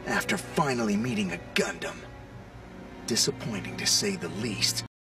after finally meeting a Gundam. Disappointing to say the least.